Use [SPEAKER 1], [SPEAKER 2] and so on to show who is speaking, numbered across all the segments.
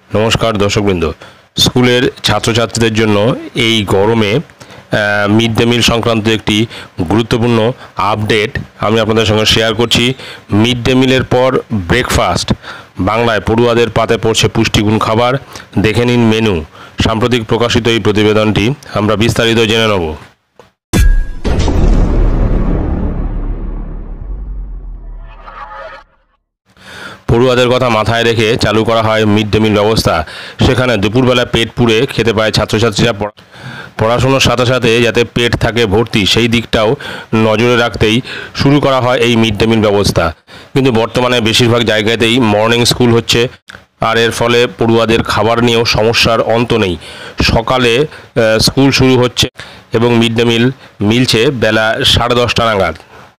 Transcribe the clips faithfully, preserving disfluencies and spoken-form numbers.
[SPEAKER 1] নমস্কার দর্শকবৃন্দ, স্কুলের ছাত্রছাত্রীদের জন্য এই গরমে মিড ডে মিল সংক্রান্ত একটি গুরুত্বপূর্ণ আপডেট আমি আপনাদের সঙ্গে শেয়ার করছি। মিড ডে মিলের পর ব্রেকফাস্ট, বাংলায় পড়ুয়াদের পাতে পড়ছে পুষ্টিগুণ খাবার। দেখে নিন মেনু। সাম্প্রতিক প্রকাশিত এই প্রতিবেদনটি আমরা বিস্তারিত জেনে নেব। পড়ুয়াদের কথা মাথায় রেখে চালু করা হয় মিড ডে মিল ব্যবস্থা। সেখানে দুপুরবেলা পেট পুড়ে খেতে পায় ছাত্রছাত্রীরা। পড়াশুনোর সাথে সাথে যাতে পেট থাকে ভর্তি, সেই দিকটাও নজরে রাখতেই শুরু করা হয় এই মিড ডে মিল ব্যবস্থা। কিন্তু বর্তমানে বেশিরভাগ জায়গাতেই মর্নিং স্কুল হচ্ছে, আর এর ফলে পড়ুয়াদের খাবার নিয়েও সমস্যার অন্ত নেই। সকালে স্কুল শুরু হচ্ছে এবং মিড ডে মিল মিলছে বেলা সাড়ে দশটা নাগাদ।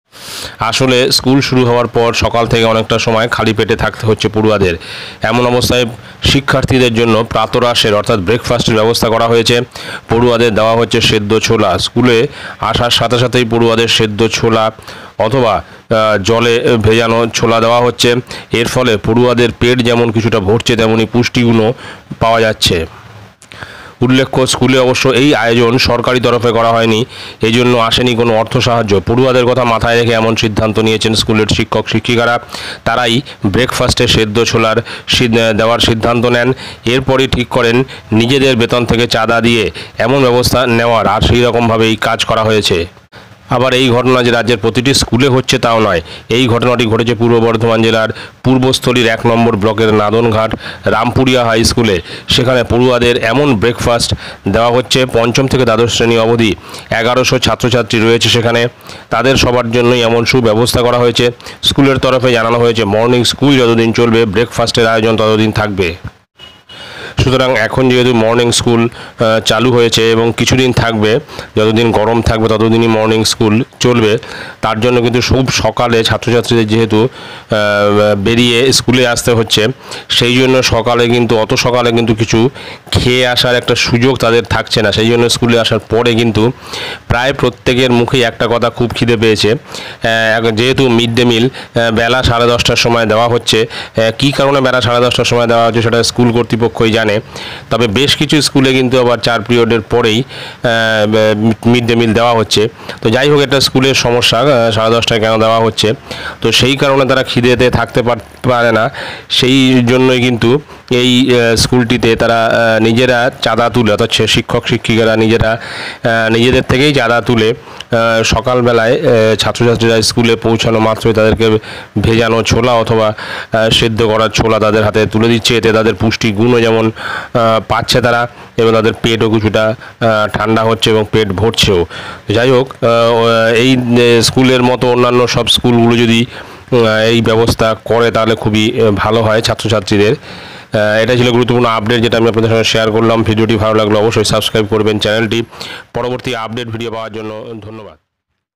[SPEAKER 1] আসলে স্কুল শুরু হওয়ার পর সকাল থেকে অনেকটা সময় খালি পেটে থাকতে হচ্ছে পড়ুয়াদের। এমন অবস্থায় শিক্ষার্থীদের জন্য প্রাতরাশের অর্থাৎ ব্রেকফাস্টের ব্যবস্থা করা হয়েছে। পড়ুয়াদের দেওয়া হচ্ছে সেদ্ধ ছোলা। স্কুলে আসার সাথে সাথেই পড়ুয়াদের সেদ্ধ ছোলা অথবা জলে ভেজানো ছোলা দেওয়া হচ্ছে। এর ফলে পড়ুয়াদের পেট যেমন কিছুটা ভরছে, তেমনই পুষ্টিগুণও পাওয়া যাচ্ছে। উল্লেখ্য, স্কুলে অবশ্য এই আয়োজন সরকারি তরফে করা হয়নি, এই জন্য আসেনি কোনো অর্থ সাহায্য। পড়ুয়াদের কথা মাথায় রেখে এমন সিদ্ধান্ত নিয়েছেন স্কুলের শিক্ষক শিক্ষিকারা। তারাই ব্রেকফাস্টে সেদ্ধ ছোলার দেওয়ার সিদ্ধান্ত নেন। এরপরই ঠিক করেন নিজেদের বেতন থেকে চাঁদা দিয়ে এমন ব্যবস্থা নেওয়ার, আর সেই রকমভাবেই কাজ করা হয়েছে। আবার এই ঘটনা যে রাজ্যের প্রতিটি স্কুলে হচ্ছে তাও নয়। এই ঘটনাটি ঘটেছে পূর্ব বর্ধমান জেলার পূর্বস্থলীর এক নম্বর ব্লকের নাদনঘাট রামপুরিয়া হাই স্কুলে। সেখানে পড়ুয়াদের এমন ব্রেকফাস্ট দেওয়া হচ্ছে, পঞ্চম থেকে দ্বাদশ শ্রেণী অবধি এগারোশো ছাত্রছাত্রী রয়েছে সেখানে। তাদের সবার জন্যই এমন সুব্যবস্থা করা হয়েছে। স্কুলের তরফে জানানো হয়েছে মর্নিং স্কুল যতদিন চলবে ব্রেকফাস্টের আয়োজন ততদিন থাকবে। সুতরাং এখন যেহেতু মর্নিং স্কুল চালু হয়েছে এবং কিছুদিন থাকবে, যতদিন গরম থাকবে ততদিনই মর্নিং স্কুল চলবে, তার জন্য কিন্তু খুব সকালে ছাত্রছাত্রীদের যেহেতু বেরিয়ে স্কুলে আসতে হচ্ছে, সেই জন্য সকালে কিন্তু অত সকালে কিন্তু কিছু খেয়ে আসার একটা সুযোগ তাদের থাকছে না। সেই জন্য স্কুলে আসার পরে কিন্তু প্রায় প্রত্যেকের মুখেই একটা কথা, খুব খিদে পেয়েছে। যেহেতু মিড ডে মিল বেলা সাড়ে দশটার সময় দেওয়া হচ্ছে, কী কারণে বেলা সাড়ে দশটার সময় দেওয়া হচ্ছে সেটা স্কুল কর্তৃপক্ষই জানে। তবে বেশ কিছু স্কুলে কিন্তু আবার চার পিরিয়ডের পরেই মিড ডে মিল দেওয়া হচ্ছে। তো যাই হোক, এটা স্কুলের সমস্যা, সাড়ে দশটায় কেন দেওয়া হচ্ছে, তো সেই কারণে তারা খিদেতে থাকতে পারে না। সেই জন্যই কিন্তু এই স্কুলটিতে তারা নিজেরা চাঁদা তুলে, অর্থাৎ শিক্ষক শিক্ষিকারা নিজেরা নিজেদের থেকেই চাঁদা তুলে সকালবেলায় ছাত্রছাত্রীরা স্কুলে পৌঁছানো মাত্রই তাদেরকে ভেজানো ছোলা অথবা সেদ্ধ করার ছোলা তাদের হাতে তুলে দিচ্ছে। এতে তাদের পুষ্টিগুণও যেমন পাচ্ছে তারা, এবং তাদের পেটও কিছুটা ঠান্ডা হচ্ছে এবং পেট ভরছেও। যাই হোক, এই স্কুলের মতো অন্যান্য সব স্কুলগুলো যদি এই ব্যবস্থা করে তাহলে খুবই ভালো হয় ছাত্রছাত্রীদের। এটা ছিল গুরুত্বপূর্ণ আপডেট, যেটা আমি আপনাদের সঙ্গে শেয়ার করলাম। ভিডিওটি ভালো লাগলে অবশ্যই সাবস্ক্রাইব করবেন চ্যানেলটি। পরবর্তী আপডেট ভিডিও পাওয়ার জন্য ধন্যবাদ।